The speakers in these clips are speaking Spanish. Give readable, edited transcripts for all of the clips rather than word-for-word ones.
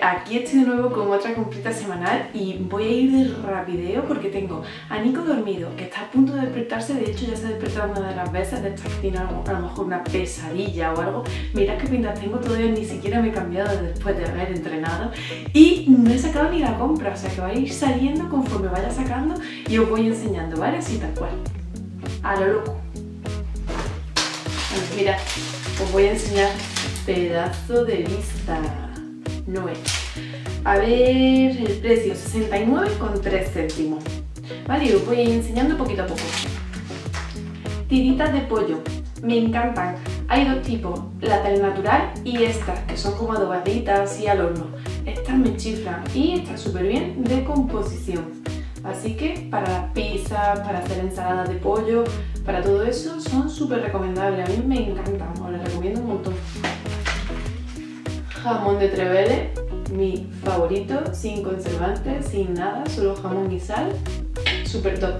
aquí estoy de nuevo con otra comprita semanal y voy a ir de rapideo porque tengo a Nico dormido, que está a punto de despertarse. De hecho ya se ha despertado una de las veces, de estas que tiene a lo mejor una pesadilla o algo. Mirad qué pintas tengo, todavía ni siquiera me he cambiado después de haber entrenado y no he sacado ni la compra, o sea que va a ir saliendo conforme vaya sacando y os voy enseñando, ¿vale? Así tal cual, a lo loco. Bueno, mirad, os voy a enseñar pedazo de lista. No es. A ver, el precio 69,3 céntimos. Vale, y os voy a ir enseñando poquito a poco. Tiritas de pollo, me encantan. Hay dos tipos, la del natural y estas, que son como adobaditas así al horno. Estas me chiflan y están súper bien de composición. Así que para las pizzas, para hacer ensaladas de pollo, para todo eso son súper recomendables. A mí me encantan, os las recomiendo un montón. Jamón de Trevele, mi favorito, sin conservantes, sin nada, solo jamón y sal, súper top.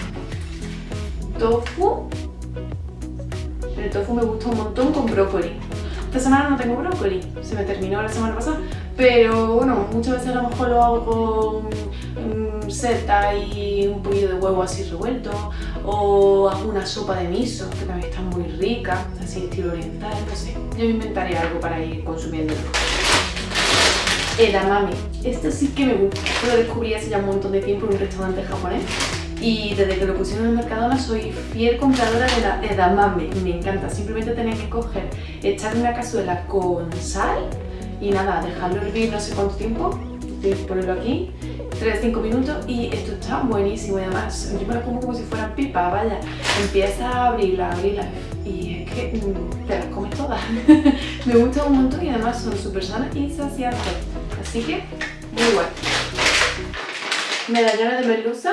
Tofu, el tofu me gusta un montón con brócoli. Esta semana no tengo brócoli, se me terminó la semana pasada, pero bueno, muchas veces a lo mejor lo hago con seta y un poquito de huevo así revuelto, o hago una sopa de miso, que también está muy rica, así estilo oriental, no sé. Yo me inventaré algo para ir consumiéndolo. Edamame, esto sí que me gusta, lo descubrí hace ya un montón de tiempo en un restaurante japonés y desde que lo pusieron en el Mercadona soy fiel compradora de la edamame, me encanta. Simplemente tenéis que coger, echarle una cazuela con sal y nada, dejarlo hervir no sé cuánto tiempo, ponerlo aquí, 3-5 minutos y esto está buenísimo. Y además yo me lo como como si fueran pipas, vaya, empieza a abrirla y es que te las comes todas. Me gusta un montón y además son súper sanas y saciantes, así que muy guay. Medallones de merluza,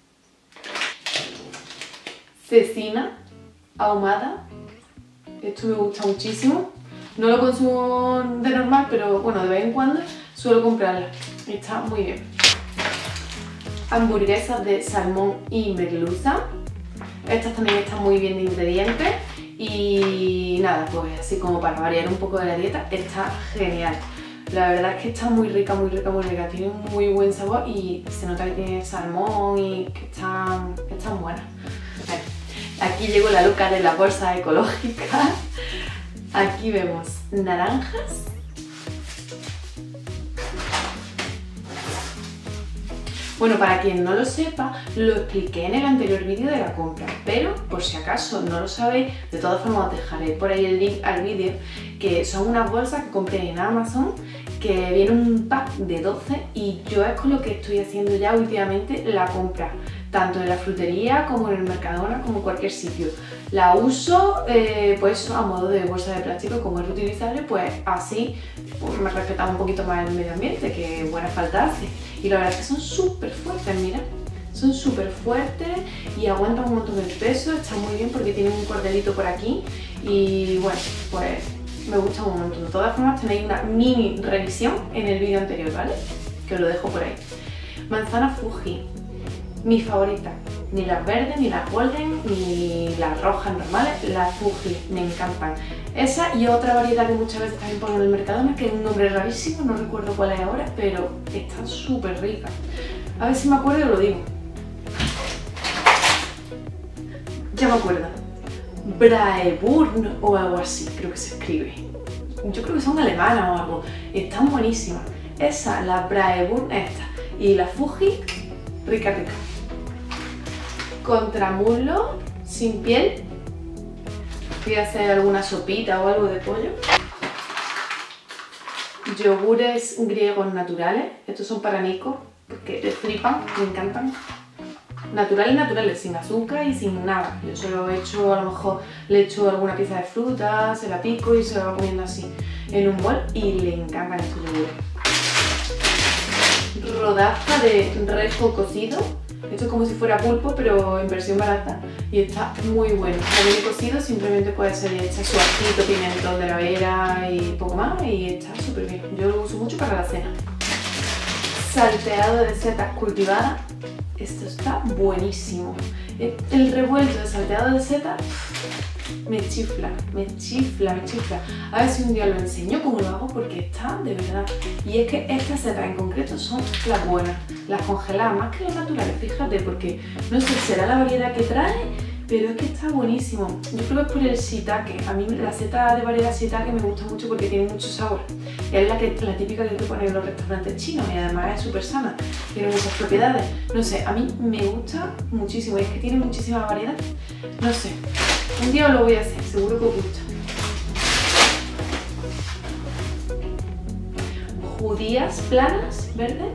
cecina ahumada, esto me gusta muchísimo. No lo consumo de normal, pero bueno, de vez en cuando suelo comprarla, está muy bien. Hamburguesas de salmón y merluza, estas también están muy bien de ingredientes y nada, pues así como para variar un poco de la dieta, está genial. La verdad es que está muy rica, muy rica, muy rica, tiene un muy buen sabor y se nota que tiene salmón y que están buenas. Vale. Aquí llegó la loca de la bolsa ecológica. Aquí vemos naranjas, bueno, para quien no lo sepa, lo expliqué en el anterior vídeo de la compra, pero por si acaso no lo sabéis, de todas formas os dejaré por ahí el link al vídeo, que son unas bolsas que compré en Amazon, que viene un pack de 12 y yo es con lo que estoy haciendo ya últimamente la compra, tanto en la frutería como en el Mercadona, como en cualquier sitio. La uso pues a modo de bolsa de plástico, como es reutilizable, pues así pues, me respetaba un poquito más el medio ambiente, que buena falta hace. Y la verdad es que son súper fuertes, mira, son súper fuertes y aguantan un montón de peso, está muy bien porque tienen un cordelito por aquí y bueno, pues me gusta un montón. De todas formas tenéis una mini revisión en el vídeo anterior, ¿vale? Que os lo dejo por ahí. Manzana Fuji, mi favorita. Ni las verdes, ni las golden, ni las rojas normales, las Fuji, me encantan. Esa y otra variedad que muchas veces también ponen en el Mercadona, que es un nombre rarísimo, no recuerdo cuál es ahora, pero está súper rica. A ver si me acuerdo y lo digo. Ya me acuerdo. Braeburn o algo así, creo que se escribe. Yo creo que son alemanas o algo. Están buenísimas. Esa, la Braeburn esta. Y la Fuji, rica, rica. Contramuslo, sin piel. Voy a hacer alguna sopita o algo de pollo. Yogures griegos naturales. Estos son para Nico, porque le flipan, me encantan. Naturales, naturales, sin azúcar y sin nada. Yo se lo he hecho, a lo mejor le echo alguna pieza de fruta, se la pico y se la va comiendo así en un bol y le encantan estos yogures. Rodaja de rejo cocido. Esto es como si fuera pulpo, pero en versión barata y está muy bueno. No viene cocido, simplemente puede ser hecha su ajito, pimentón de la vera y poco más y está súper bien. Yo lo uso mucho para la cena. salteado de setas cultivadas. Esto está buenísimo. El revuelto de salteado de setas me chifla, me chifla, me chifla. A ver si un día lo enseño cómo lo hago porque está de verdad. Y es que estas setas en concreto son las buenas, las congeladas, más que las naturales, fíjate, porque no sé, será la variedad que trae, pero es que está buenísimo. Yo creo que es por el shiitake. A mí la seta de variedad shiitake me gusta mucho porque tiene mucho sabor. Es la típica que te ponen en los restaurantes chinos y además es súper sana. Tiene muchas propiedades. No sé, a mí me gusta muchísimo y es que tiene muchísima variedad. No sé, un día lo voy a hacer, seguro que os gusta. Judías planas, verdes.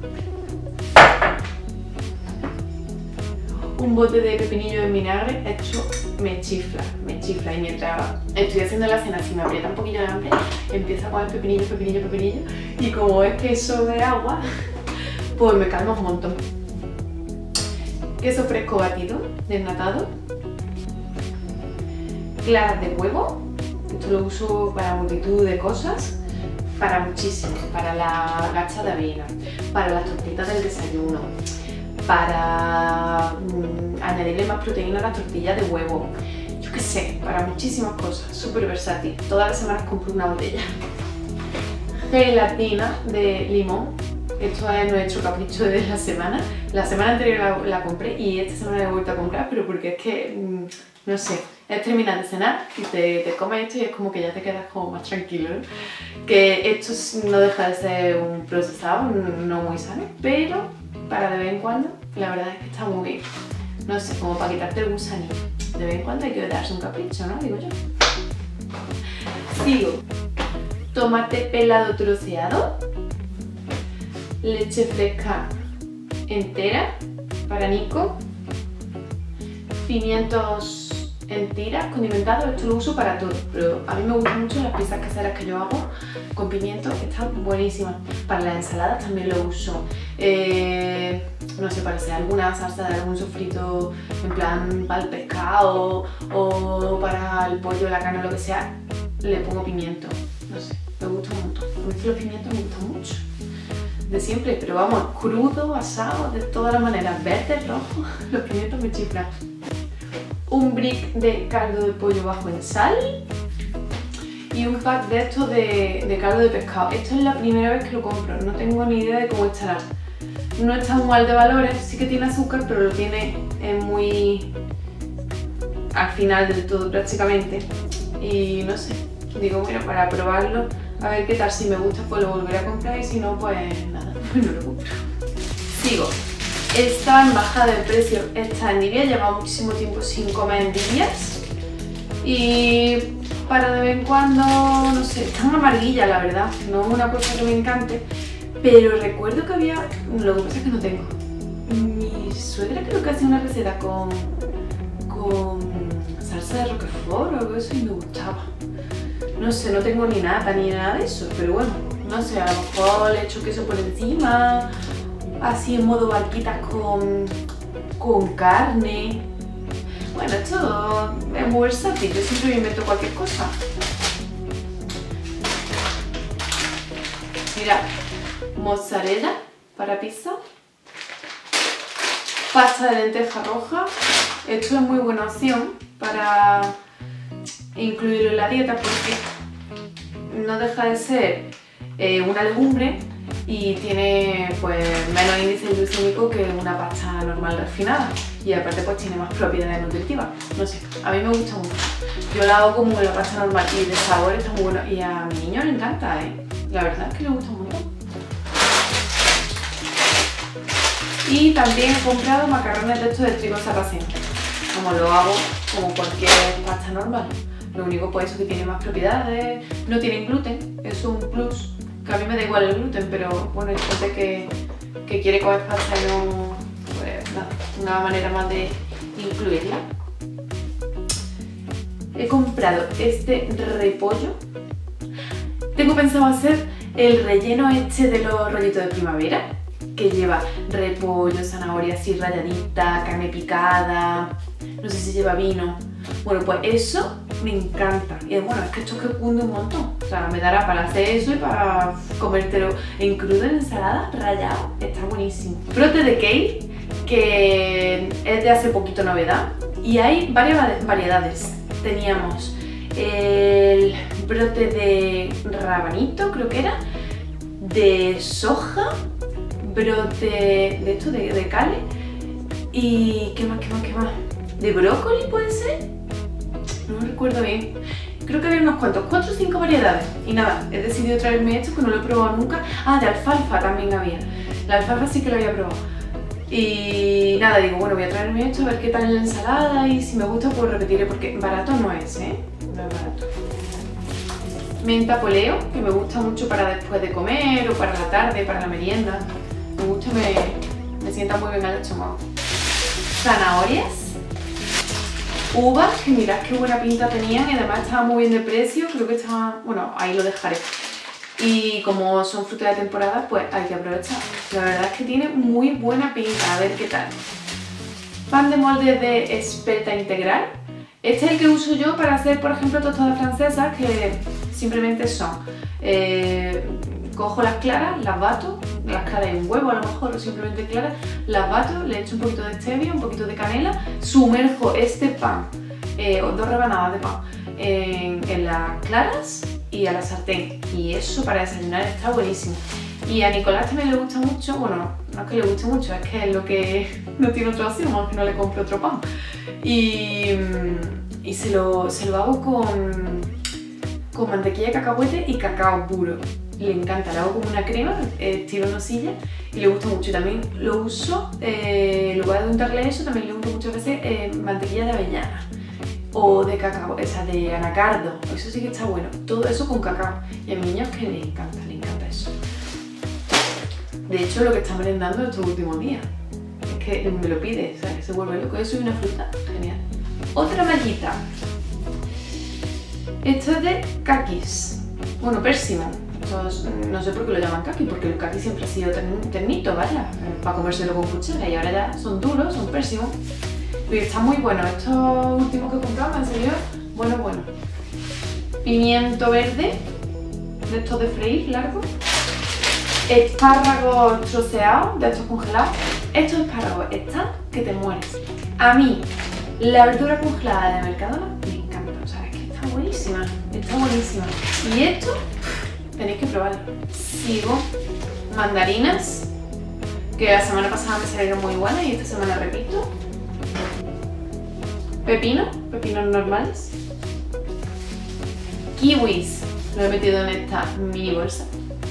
Un bote de pepinillo en vinagre, esto me chifla, y mientras estoy haciendo la cena, si me aprieta un poquillo de hambre, empiezo a comer pepinillo, pepinillo, pepinillo, y como es queso de agua, pues me calma un montón. Queso fresco batido, desnatado, claras de huevo, esto lo uso para multitud de cosas, para muchísimo, para la gacha de avena, para las tortitas del desayuno, para añadirle más proteína a las tortillas de huevo, yo qué sé, para muchísimas cosas, súper versátil. Todas las semanas compro una botella. Gelatina de limón, esto es nuestro capricho de la semana. La semana anterior la compré y esta semana la he vuelto a comprar, pero porque es que, no sé, es terminar de cenar y te comes esto y es como que ya te quedas como más tranquilo, ¿no? Que esto no deja de ser un procesado, no muy sano, pero para de vez en cuando, la verdad es que está muy bien. No sé, como para quitarte el gusanillo. De vez en cuando hay que darse un capricho, ¿no? Digo yo. Sigo. Tomate pelado troceado. Leche fresca entera para Nico. Pimientos en tiras condimentados, esto lo uso para todo, pero a mí me gustan mucho las pizzas caseras que yo hago con pimientos, están buenísimas. Para las ensaladas también lo uso, no sé, para hacer alguna salsa de algún sofrito en plan para el pescado o para el pollo, la carne, lo que sea, le pongo pimiento, no sé, me gusta un montón. A mí los pimientos me gustan mucho, de siempre, pero vamos, crudo, asado, de todas las maneras, verde, rojo, los pimientos me chiflan. Un brick de caldo de pollo bajo en sal y un pack de estos de caldo de pescado. Esto es la primera vez que lo compro, no tengo ni idea de cómo estará. No está muy mal de valores, sí que tiene azúcar, pero lo tiene muy al final del todo prácticamente. Y no sé, digo, bueno, para probarlo, a ver qué tal, si me gusta pues lo volveré a comprar y si no, pues nada, pues no lo compro. Sigo. Está en bajada de precio esta endivia, lleva muchísimo tiempo sin comer endivias y para de vez en cuando, no sé, están amarguillas la verdad, no es una cosa que me encante, pero recuerdo que había, lo que pasa es que no tengo. Mi suegra creo que hacía una receta con salsa de roquefort o algo de eso y me gustaba. No sé, no tengo ni nata ni nada de eso, pero bueno, no sé, a lo mejor le echo queso por encima, así en modo barquitas con carne. Bueno, esto es muy versátil, yo siempre me invento cualquier cosa. Mira, mozzarella para pizza, pasta de lenteja roja. Esto es muy buena opción para incluirlo en la dieta porque no deja de ser una legumbre y tiene pues menos índice glucémico que una pasta normal refinada y aparte pues tiene más propiedades nutritivas. No sé, a mí me gusta mucho. Yo la hago como la pasta normal y de sabor está muy bueno y a mi niño le encanta, la verdad es que le gusta mucho. Y también he comprado macarrones de estos de trigo sarraceno, como lo hago como cualquier pasta normal. Lo único pues eso que tiene más propiedades, no tienen gluten, es un plus. Que a mí me da igual el gluten, pero bueno, hay gente que quiere comer pasta y no, pues nada, una manera más de incluirla. He comprado este repollo. Tengo pensado hacer el relleno este de los rollitos de primavera, que lleva repollo, zanahoria así ralladita, carne picada, no sé si lleva vino. Bueno, pues eso me encanta. Y bueno, es que esto es que cunde un montón. O sea, me dará para hacer eso y para comértelo en crudo, en ensalada, rallado. Está buenísimo. Brote de kale, que es de hace poquito novedad. Y hay varias variedades. Teníamos el brote de rabanito, creo que era, de soja, brote de esto, de kale. Y ¿qué más? ¿De brócoli puede ser? No recuerdo bien. Creo que había unos cuantos, 4 o 5 variedades. Y nada, he decidido traerme esto que no lo he probado nunca. Ah, de alfalfa también había. La alfalfa sí que la había probado. Y nada, digo, bueno, voy a traerme esto a ver qué tal en la ensalada y si me gusta pues repetiré porque barato no es, ¿eh? No es barato. Menta poleo, que me gusta mucho para después de comer o para la tarde, para la merienda. Me gusta y me sienta muy bien al estómago. Zanahorias. Uvas, que mirad qué buena pinta tenían y además estaban muy bien de precio. Creo que estaban... bueno, ahí lo dejaré. Y como son frutas de temporada, pues hay que aprovechar. La verdad es que tiene muy buena pinta, a ver qué tal. Pan de molde de Experta Integral. Este es el que uso yo para hacer, por ejemplo, tostadas francesas, que simplemente son... cojo las claras, las bato, las claras y un huevo a lo mejor, o simplemente claras, las bato, le echo un poquito de stevia, un poquito de canela, sumerjo este pan, o 2 rebanadas de pan, en las claras y a la sartén. Y eso para desayunar está buenísimo. Y a Nicolás también le gusta mucho, bueno, no es que le guste mucho, es que es lo que no tiene otra opción, más que no le compre otro pan. Y se lo hago con mantequilla de cacahuete y cacao puro. Le encanta, le hago como una crema, estilo nocilla, y le gusta mucho. Y también lo uso, en lugar de untarle eso, también le unto muchas veces mantequilla de avellana o de cacao, esa de anacardo. Eso sí que está bueno, todo eso con cacao. Y a mi niño es que le encanta eso. De hecho, lo que está merendando estos últimos días es que me lo pide, ¿sabes? Se vuelve loco. Eso y una fruta, genial. Otra mallita. Esto es de kakis, bueno, pérsimo. No sé por qué lo llaman kaki, porque el kaki siempre ha sido ternito, vaya, para comérselo con cuchara, y ahora ya son duros, son pésimos. Pero está muy bueno, estos últimos que compramos, en serio, bueno. Pimiento verde, de estos de freír, largo. Espárragos troceados, de estos congelados. Estos espárragos están que te mueres. A mí, la verdura congelada de Mercadona me encanta, o sea, es que está buenísima. Y esto... tenéis que probarlo. Sigo. Mandarinas, que la semana pasada me salieron muy buenas y esta semana repito. Pepinos normales. Kiwis, lo he metido en esta mini bolsa.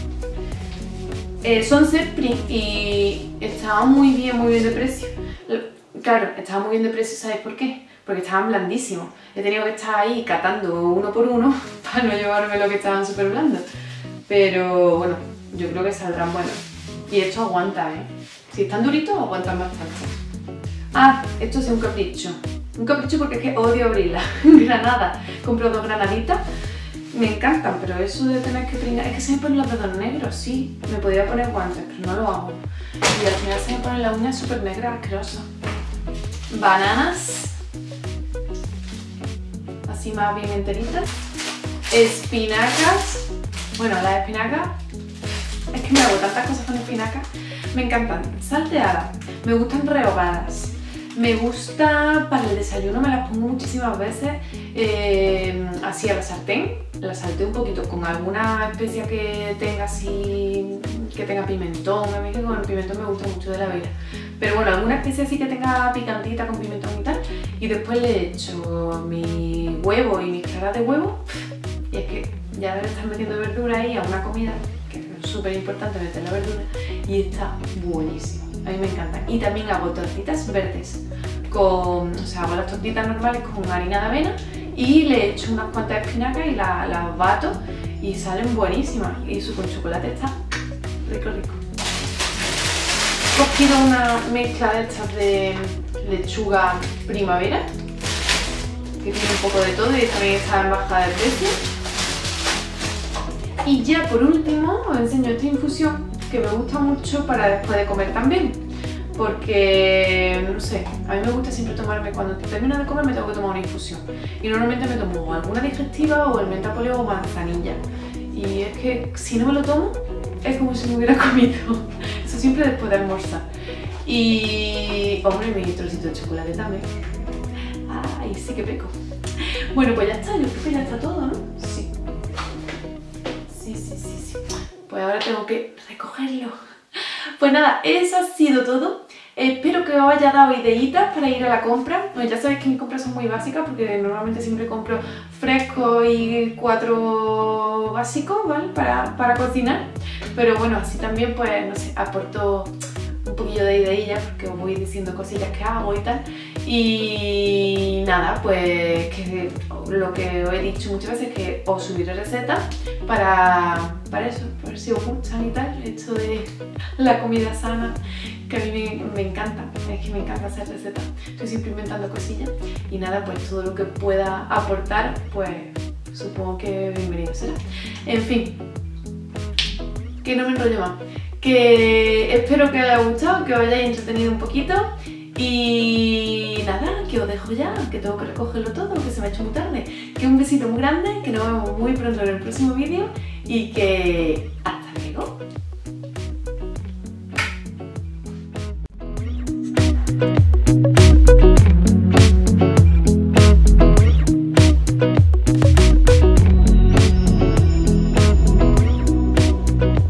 Son Zepri y estaban muy bien de precio. Claro, estaban muy bien de precio, ¿sabéis por qué? Porque estaban blandísimos. He tenido que estar ahí catando uno por uno para no llevarme lo que estaban súper blandos. Pero bueno, yo creo que saldrán buenos. Y esto aguanta, ¿eh? Si están duritos, aguantan bastante. Ah, esto es un capricho. Un capricho porque es que odio abrirla. Granada. Compro 2 granaditas. Me encantan, pero eso de tener que pringar... es que se me ponen los dedos negros, sí. Me podría poner guantes, pero no lo hago. Y al final se me ponen las uñas súper negras, asquerosas. Bananas. Así más bien enteritas. Espinacas. Bueno, las espinacas, es que me hago tantas cosas con espinacas. Me encantan salteadas, me gustan rehogadas, me gusta para el desayuno, me las pongo muchísimas veces así a la sartén. Las salteo un poquito con alguna especia que tenga así, que tenga pimentón. A mí que con el pimentón me gusta mucho de la vida. Pero bueno, alguna especia así que tenga picantita con pimentón y tal. Y después le echo mi huevo y mis claras de huevo. Y es que ya debe estar metiendo verdura ahí a una comida, que es súper importante meter la verdura, y está buenísimo. A mí me encantan. Y también hago tortitas verdes, o sea, hago las tortitas normales con harina de avena y le echo unas cuantas espinacas y las bato y salen buenísimas. Y su con chocolate está rico. He cogido una mezcla de estas de lechuga primavera, que tiene un poco de todo y también está en bajada de precio. Y ya por último os enseño esta infusión que me gusta mucho para después de comer también, porque no sé, a mí me gusta siempre tomarme, cuando termino de comer me tengo que tomar una infusión y normalmente me tomo alguna digestiva o el menta poleo o manzanilla. Y es que si no me lo tomo, es como si me hubiera comido. Eso siempre después de almorzar. Y, hombre, mi trocito de chocolate también. Ay, sí que peco. Bueno, pues ya está, yo creo que ya está todo, ¿no? Sí. Sí. Pues ahora tengo que recogerlo. Pues nada, eso ha sido todo. Espero que os haya dado ideitas para ir a la compra. Bueno, ya sabéis que mis compras son muy básicas porque normalmente siempre compro fresco y 4 básicos, ¿vale? Para cocinar. Pero bueno, así también, pues, no sé, aporto un poquillo de ideillas porque os voy diciendo cosillas que hago y tal. Y nada, pues que lo que os he dicho muchas veces, que os subiré recetas para eso, por ver si os gustan y tal, esto de la comida sana, que a mí me encanta, es que me encanta hacer recetas, estoy siempre inventando cosillas y nada, pues todo lo que pueda aportar, pues supongo que bienvenido será. En fin, que no me enrollo más, que espero que os haya gustado, que os hayáis entretenido un poquito. Y nada, que os dejo ya, que tengo que recogerlo todo, que se me ha hecho muy tarde. Que un besito muy grande, que nos vemos muy pronto en el próximo vídeo y que hasta luego.